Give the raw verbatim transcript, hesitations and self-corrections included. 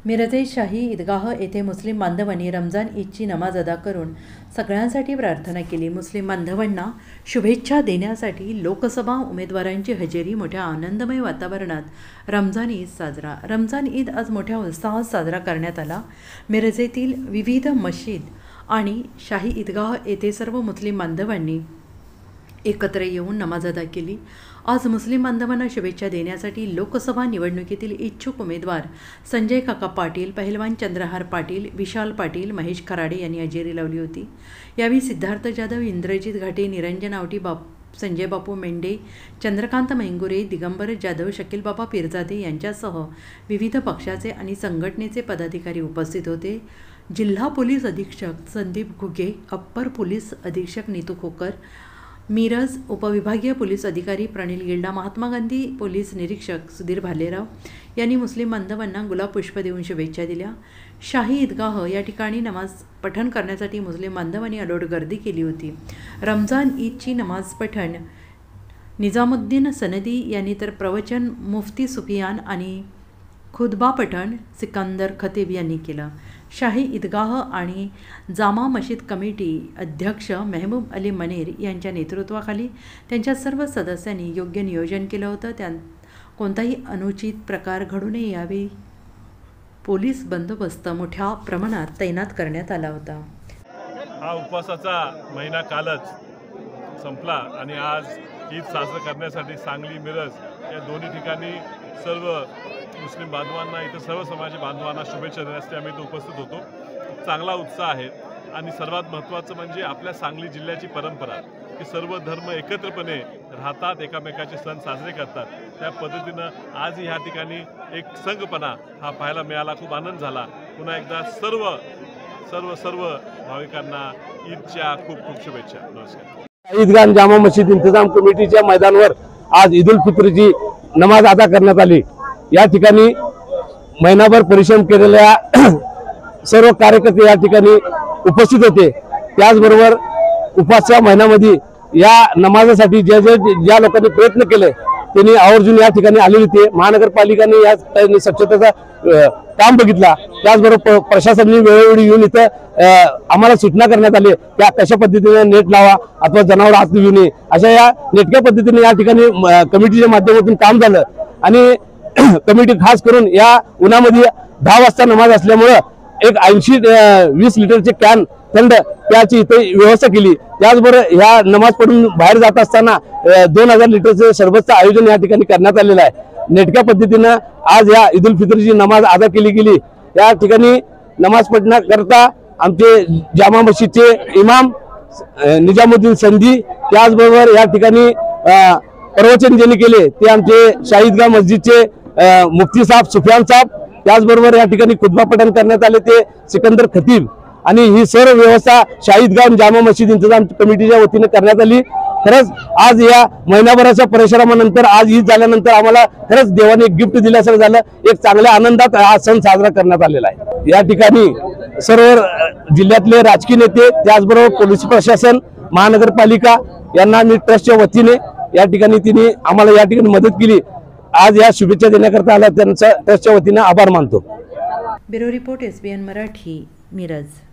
मिरजे शाही ईदगाह येथे मुस्लिम बांधवांनी रमजान ईदची नमाज अदा करून सगळ्यांसाठी प्रार्थना केली। मुस्लिम बांधवांना शुभेच्छा देण्यासाठी लोकसभा उमेदवारांची हजेरी मोठ्या आनंदमय वातावरणात रमजान ईद साजरा रमजान ईद आज मोठ्या उत्साहात साजरा करण्यात आला। मिरजेतील विविध मशीद आणि शाही ईदगाह येथे सर्व मुस्लिम बांधवांनी एकत्र येऊन नमाज अदा केली। आज मुस्लिम बांधवांना शुभेच्छा देण्यासाठी लोकसभा निवडणुकीतील इच्छुक उमेदवार संजय काका पाटील, पहिलवान चंद्रहार पाटील, विशाल पाटील, महेश खराडे यांनी हजेरी लावली होती। यावेळी सिद्धार्थ जाधव, इंद्रजित घाटे, निरंजन आवटी, बाप संजय बापू मेंढे, चंद्रकांत मेंगुरे, दिगंबर जाधव, शकील बाबा पीरजादे यांच्यासह विविध पक्षाचे आणि संघटनेचे पदाधिकारी उपस्थित होते। जिल्हा पोलीस अधीक्षक संदीप घुगे, अप्पर पोलीस अधीक्षक नीतू खोकर, मिरज उपविभागीय पोलीस अधिकारी प्रणिल गिल्डा, महात्मा गांधी पोलीस निरीक्षक सुधीर भालेराव यांनी मुस्लिम बांधवांना गुलाब पुष्प देऊन शुभेच्छा दिल्या। शाही ईदगाह या ठिकाणी नमाज पठण करण्यासाठी मुस्लिम बांधवांनी अलोट गर्दी केली होती। रमजान ईदची नमाज पठण निजामुद्दीन सनदी यांनी तर प्रवचन मुफ्ती सुफियान आणि खुतबा पठण सिकंदर खतीब यांनी केलं। शाही ईदगाह आणि जामा मशीद कमिटी अध्यक्ष मेहबूब अली मनेर यांच्या नेतृत्वाखाली त्यांच्या सर्व सदस्यांनी योग्य नियोजन केलं होतं। त्या कोणताही अनुचित प्रकार घडू नये यावेळी पोलीस बंदोबस्त मोठ्या प्रमाणात तैनात करण्यात आला होता। हा उपवासाचा महिना कालच संपला आणि आज ईद साजरा करण्यासाठी सांगली, मिरज या दोन्ही ठिकाणी सर्व मुस्लिम बांधवांना, इतर सर्व समाजी बांधवांना शुभेच्छा देण्यासाठी आम्ही इथे उपस्थित होतो। चांगला उत्साह आहे आणि सर्वात महत्त्वाचं म्हणजे आपल्या सांगली जिल्ह्याची परंपरा की सर्व धर्म एकत्रपणे राहतात, एकामेकाचे सण साजरे करतात। त्या पद्धतीनं आज ह्या ठिकाणी एक संघपणा हा पाहायला मिळाला, खूप आनंद झाला। पुन्हा एकदा सर्व सर्व सर्व भाविकांना ईदच्या खूप खूप शुभेच्छा। नमस्कार। ईदगाह जामा मशीद इंतजाम कमिटीच्या मैदानावर आज ईद उल फित्रची नमाज अदा करण्यात आली। या ठिकाणी महिनाभर परिश्रम केलेल्या सर्व कार्यकर्ते या ठिकाणी उपस्थित होते। त्याचबरोबर उपवासाच्या महिन्यामध्ये या नमाजासाठी जे जे ज्या लोकांनी प्रयत्न केले त्यांनी आवर्जून या ठिकाणी आलेले होते। महानगरपालिकेने या स्वच्छतेचा काम बघितला, त्याचबरोबर प्रशासनाने वेळोवेळी येऊन इथं आम्हाला सूचना करण्यात आली त्या कशा पद्धतीने नेट लावा अथवा जनावर आत येऊ नये, अशा या नेटक्या पद्धतीने या ठिकाणी कमिटीच्या माध्यमातून काम झालं। आणि कमिटी खास करून या उन्हामध्ये दहा वाजता नमाज असल्यामुळे एक ऐंशी वीस लिटरचे कॅन थंड त्याची इथे व्यवस्था केली। त्याचबरोबर ह्या नमाज पढून बाहेर जात असताना दोन हजार लिटरचे सरबतचं आयोजन या ठिकाणी करण्यात आलेलं आहे। नेटक्या पद्धतीनं आज या ईद उल फित्रची नमाज अदा केली गेली। या ठिकाणी नमाज पठणाकरता आमचे जामा मशीदचे इमाम निजामुद्दीन संदी, त्याचबरोबर या ठिकाणी प्रवचन ज्यांनी केले ते आमचे शाही ईदगाह मस्जिदचे मुफ्ती साहेब सुफियान साहेब, त्याचबरोबर या ठिकाणी खुतबा पठण करण्यात आले ते सिकंदर खतीब। आणि ही सर्व व्यवस्था शाही ईदगाह जामा मशीद इंतजाम कमिटीच्या वतीने करण्यात आली। खरंच आज या महिनाभराच्या परिश्रमानंतर आज ईद झाल्यानंतर आम्हाला खरंच देवाने एक गिफ्ट दिल्यासारखं झालं। एक चांगल्या आनंदात हा सण साजरा करण्यात आलेला आहे। या ठिकाणी सर्व जिल्ह्यातले राजकीय नेते, त्याचबरोबर पोलीस प्रशासन, महानगरपालिका यांना मी ट्रस्टच्या वतीने या ठिकाणी तिने आम्हाला या ठिकाणी मदत केली। आज या शुभेच्छा देण्याकरता आला त्यांचा ट्रस्टच्या वतीने आभार मानतो। Bureau report S B N Marathi, Miraj.